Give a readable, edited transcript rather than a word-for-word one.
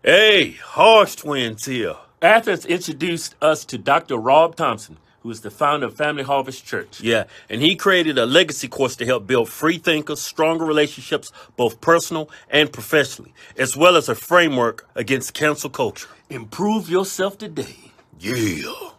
Hey, Hodgetwins here. Athens introduced us to Dr. Robb Thompson, who is the founder of Family Harvest Church. Yeah, and he created a legacy course to help build free thinkers, stronger relationships, both personal and professionally, as well as a framework against cancel culture. Improve yourself today. Yeah.